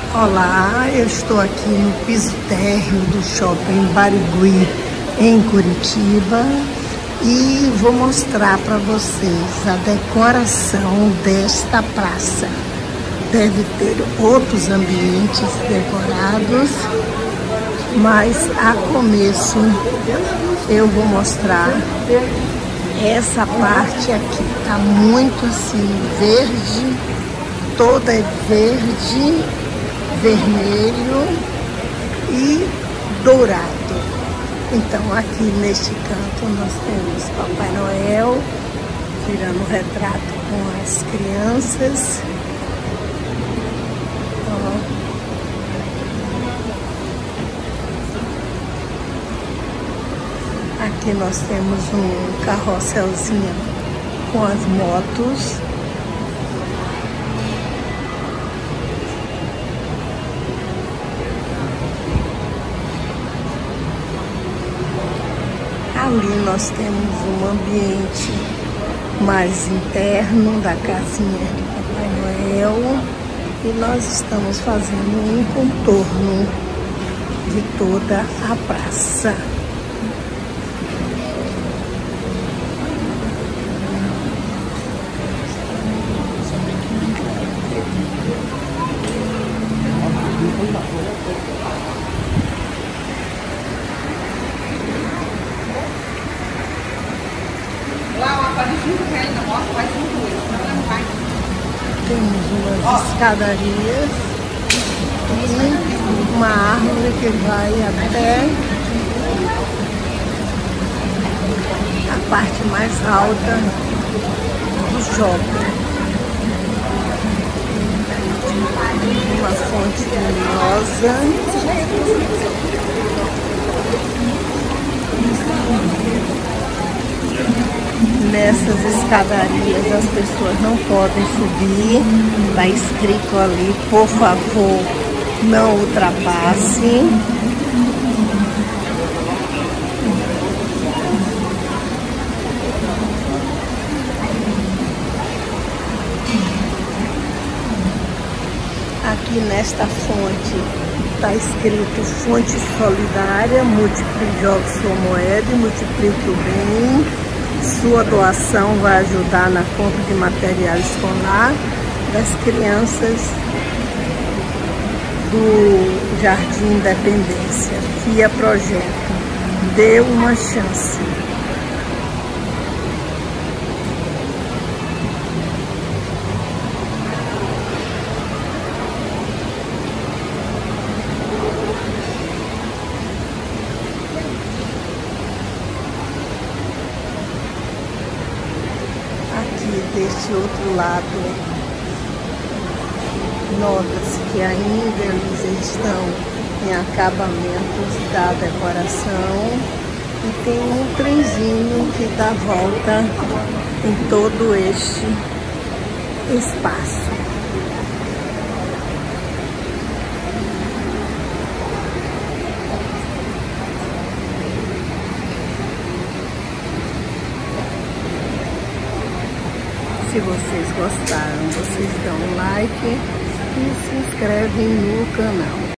Olá, eu estou aqui no piso térreo do Shopping Barigui, em Curitiba, e vou mostrar para vocês a decoração desta praça. Deve ter outros ambientes decorados, mas a começo eu vou mostrar essa parte aqui. Tá muito assim verde, toda é verde, vermelho e dourado. Então aqui neste canto nós temos Papai Noel tirando retrato com as crianças. Aqui nós temos um carrosselzinho com as motos. Ali nós temos um ambiente mais interno da casinha de Papai Noel. E nós estamos fazendo um contorno de toda a praça. Temos umas escadarias e uma árvore que vai até a parte mais alta do shopping. Uma fonte luminosa. Nessas escadarias as pessoas não podem subir, está escrito ali, por favor, não ultrapasse. Aqui nesta fonte está escrito fonte solidária, multiplique, jogue sua moeda e multiplique o bem. Sua doação vai ajudar na compra de material escolar das crianças do Jardim Independência. FIA Projeto. Dê uma chance. Deste outro lado, nota-se que ainda eles estão em acabamentos da decoração e tem um trenzinho que dá volta em todo este espaço. Se vocês gostaram, vocês dão um like e se inscrevem no canal.